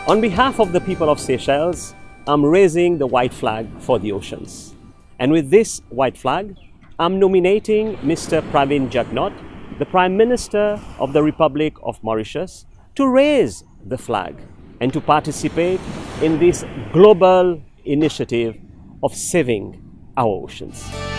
On behalf of the people of Seychelles, I'm raising the white flag for the oceans. And with this white flag, I'm nominating Mr. Pravind Jugnauth, the Prime Minister of the Republic of Mauritius, to raise the flag and to participate in this global initiative of saving our oceans.